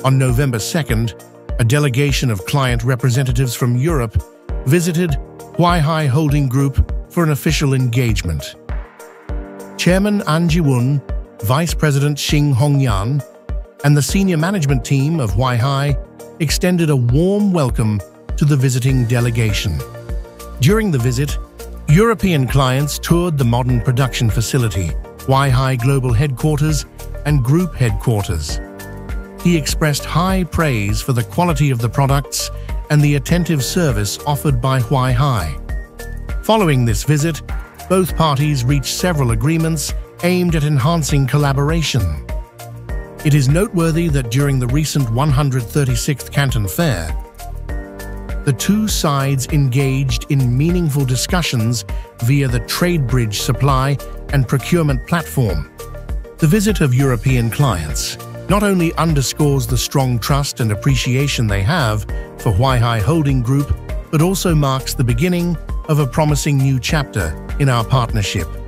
On November 2nd, a delegation of client representatives from Europe visited Huaihai Holding Group for an official engagement. Chairman An Ji-won, Vice President Xing Hongyan, and the senior management team of Huaihai extended a warm welcome to the visiting delegation. During the visit, European clients toured the modern production facility, Huaihai Global Headquarters and Group Headquarters. He expressed high praise for the quality of the products and the attentive service offered by Huaihai. Following this visit, both parties reached several agreements aimed at enhancing collaboration. It is noteworthy that during the recent 136th Canton Fair, the two sides engaged in meaningful discussions via the trade bridge supply and procurement platform. The visit of European clients not only underscores the strong trust and appreciation they have for Huaihai Holding Group, but also marks the beginning of a promising new chapter in our partnership.